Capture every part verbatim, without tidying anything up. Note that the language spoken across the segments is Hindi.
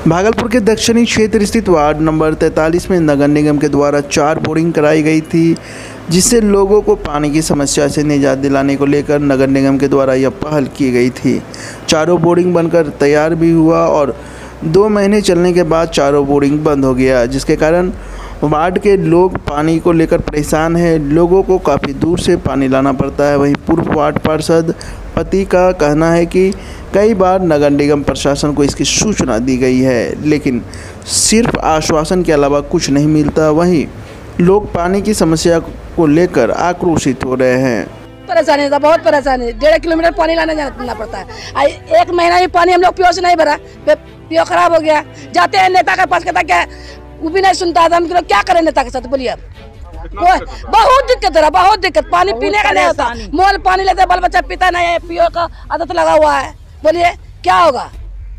भागलपुर के दक्षिणी क्षेत्र स्थित वार्ड नंबर तैंतालीस में नगर निगम के द्वारा चार बोरिंग कराई गई थी, जिससे लोगों को पानी की समस्या से निजात दिलाने को लेकर नगर निगम के द्वारा यह पहल की गई थी। चारों बोरिंग बनकर तैयार भी हुआ और दो महीने चलने के बाद चारों बोरिंग बंद हो गया, जिसके कारण वार्ड के लोग पानी को लेकर परेशान हैं। लोगों को काफ़ी दूर से पानी लाना पड़ता है। वहीं पूर्व वार्ड पार्षद पति का कहना है कि कई बार नगर निगम प्रशासन को इसकी सूचना दी गई है, लेकिन सिर्फ आश्वासन के अलावा कुछ नहीं मिलता। वहीं लोग पानी की समस्या को लेकर आक्रोशित हो रहे हैं। परेशानी था, बहुत परेशानी। डेढ़ किलोमीटर पानी लाने जाना पड़ता है। एक महीना भी पानी हम लोग पियो से नहीं भरा, पियो खराब हो गया। जाते हैं नेता के पास, कहता क्या वो भी नहीं सुनता था। हम क्या करें नेता के साथ, बोलिए। बहुत दिक्कत है, बहुत दिक्कत। पानी पीने का नहीं होता, मोल पानी लेते बाल बच्चा पीता नहीं है, पियो का आदत लगा हुआ है। बोलिए क्या होगा?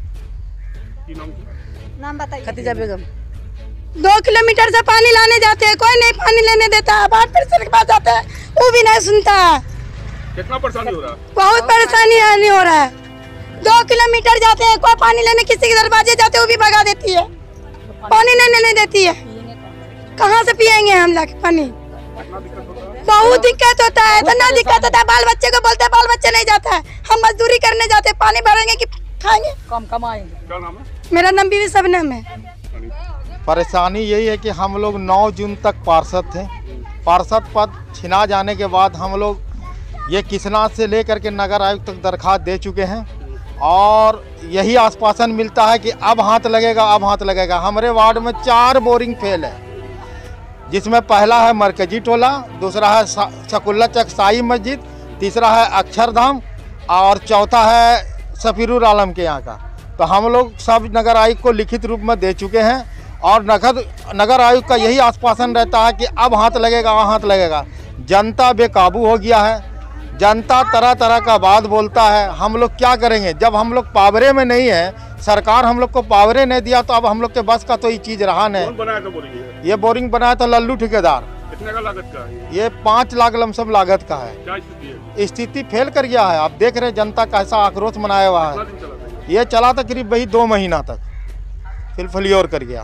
नाम बताइए। खतीजा बेगम। दो किलोमीटर से पानी लाने जाते हैं, कोई नहीं पानी लेने देता है। बाढ़ परिसर के पास जाते हैं, वो भी नहीं सुनता है। कितना परेशानी हो रहा है? बहुत परेशानी नहीं हो रहा है। दो किलोमीटर जाते हैं, कोई पानी लेने किसी के दरवाजे जाते हैं, वो भी भगा देती है, पानी नहीं लेने देती है। कहाँ से पियेंगे हम लोग पानी? बहुत दिक्कत होता है, इतना दिक्कत होता है। बाल बच्चे को बोलते हैं, बाल बच्चे नहीं जाता है। हम मजदूरी करने जाते हैं, पानी भरेंगे कि खाएंगे? कम कमाएंगे। क्या नाम है? मेरा नाम बीवी सबनम है। परेशानी यही है कि हम लोग नौ जून तक पार्षद थे। पार्षद पद छिना जाने के बाद हम लोग ये किसना से लेकर के नगर आयुक्त तक दरखास्त दे चुके हैं और यही आश्वासन मिलता है कि अब हाथ लगेगा, अब हाथ लगेगा। हमारे वार्ड में चार बोरिंग फेल है, जिसमें पहला है मरकजी टोला, दूसरा है शकुल्ला चक साई मस्जिद, तीसरा है अक्षरधाम और चौथा है सफीरुल आलम के यहाँ का। तो हम लोग सब नगर आयुक्त को लिखित रूप में दे चुके हैं और नगर नगर आयुक्त का यही आश्वासन रहता है कि अब हाथ लगेगा, वहाँ हाथ लगेगा। जनता बेकाबू हो गया है, जनता तरह तरह का बात बोलता है। हम लोग क्या करेंगे जब हम लोग पावरे में नहीं है, सरकार हम लोग को पावरे नहीं दिया, तो अब हम लोग के बस का तो ये चीज़ रहा नहीं। कौन बनाया था बोरिंग? ये बोरिंग बनाया था लल्लू ठेकेदार। कितने का लागत का है? ये पाँच लाख लमसम लागत का है। क्या स्थिति है? स्थिति फेल कर गया है। आप देख रहे हैं जनता कैसा आक्रोश मनाया हुआ है। ये चला था करीब वही दो महीना तक, फिर फलियोर कर गया।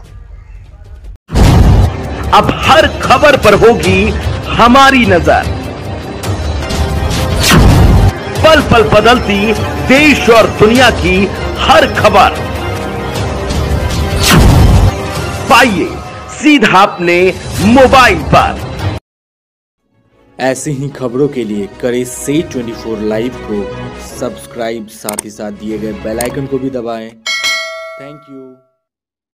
अब हर खबर पर होगी हमारी नजर। पल पल बदलती देश और दुनिया की हर खबर पाइए सीधा अपने मोबाइल पर। ऐसे ही खबरों के लिए करें से चौबीस लाइव को सब्सक्राइब, साथ ही साथ दिए गए बेल आइकन को भी दबाएं। Thank you.